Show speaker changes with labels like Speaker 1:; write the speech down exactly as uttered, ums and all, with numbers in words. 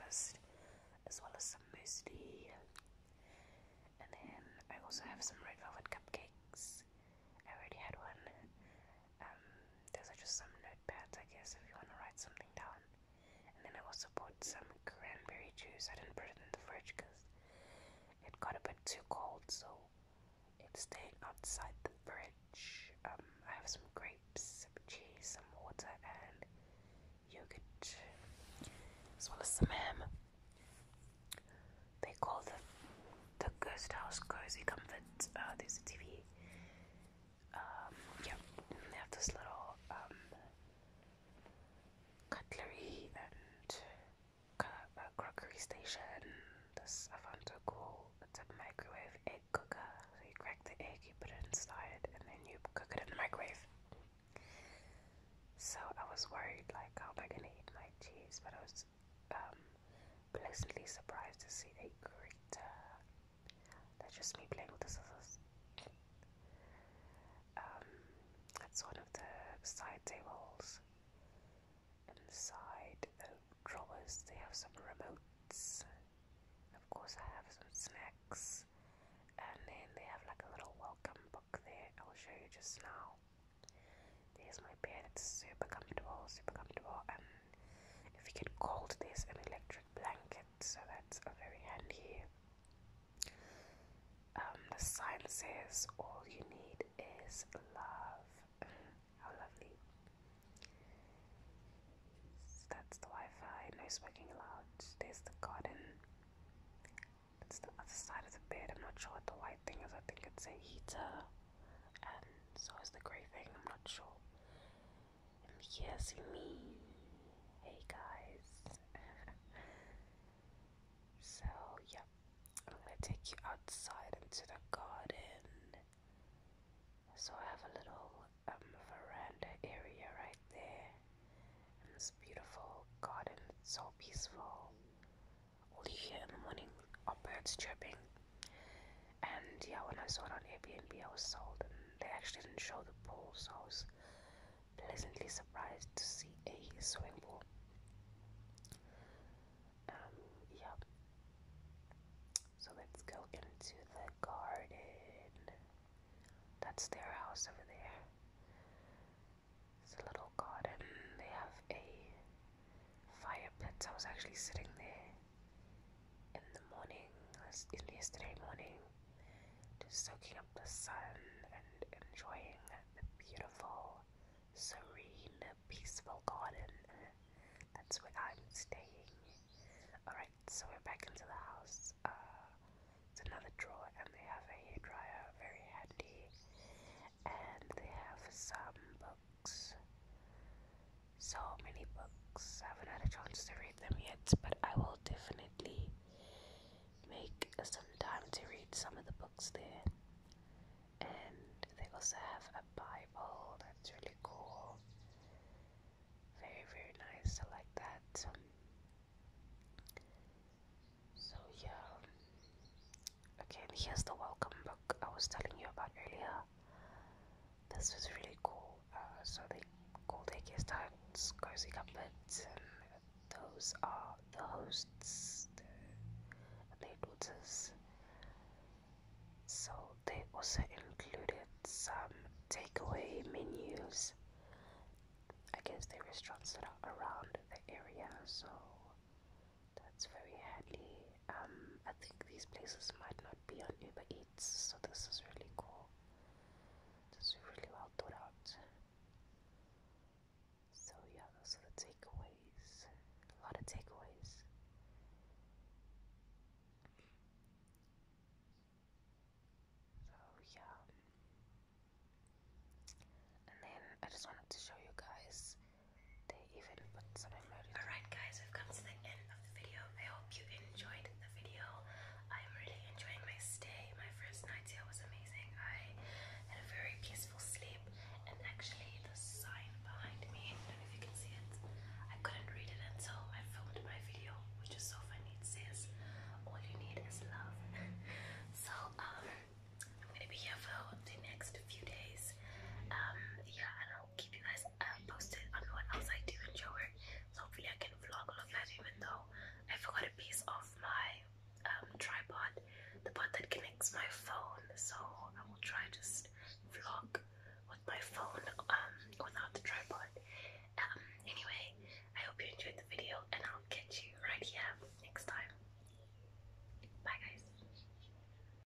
Speaker 1: toast, as well as some muesli. And then I also have some red velvet cupcakes. I already had one. Um, those are just some notepads, I guess, if you want to write something down. And then I also bought some cranberry juice. I didn't put it in the fridge because it got a bit too cold, so it stayed outside the fridge. Um, I have some grapes, some cheese, some water, and yogurt, as well as some ham. They call the the ghost house cozy comfort. Uh, there's a T V. Um, yeah, they have this little um, cutlery and uh, crockery station. This I found so cool. It's a microwave egg cooker. So you crack the egg, you put it inside, and then you cook it in the microwave. So I was worried, like, how am I gonna eat my cheese? But I was um, pleasantly surprised to see a grater. That's just me playing with the scissors. Um, that's one of the side tables. Inside the drawers, they have some remotes. Of course, I have some snacks. And then they have like a little welcome book there. I'll show you just now. There's my bed. It's super comfortable, super comfortable. And if you get cold, there's an electric blanket, so that's a very handy. Um, the sign says all you need is love. How lovely. So that's the Wi-Fi, no smoking allowed. There's the garden. That's the other side of the bed. I'm not sure what the white thing is. I think it's a heater. And so is the grey thing. I'm not sure. And here's me. Hey guys. So yeah, I'm gonna take you outside into the garden. So I have a little um, veranda area right there, and this beautiful garden. It's so peaceful. All you hear in the morning are birds chirping. And yeah, when I saw it on Airbnb, I was sold, and they actually didn't show the pool, so I was pleasantly surprised to see a swimming pool. Um, yeah. So let's go into the garden. That's their house over there. It's a little garden. They have a fire pit. I was actually sitting there in the morning, in yesterday morning, just soaking up the sun and enjoying the beautiful, serene, peaceful garden. That's where I'm staying. Alright, so we're back into the house. Uh, it's another drawer, and they have a hairdryer, very handy. And they have some books. So many books. I haven't had a chance to read them yet, but I will definitely make some time to read some of the books there. And they also have a Bible. That's really cool. Very, very nice. I like that. So yeah. Okay, and here's the welcome book I was telling you about earlier. This was really cool. Uh, so they call their guest house cozy comforts, and those are the hosts the, and their daughters. So they also included some takeaway menus. I guess they're restaurants that are around the area, so that's very handy. Um, I think these places might not be on Uber Eats, so this is really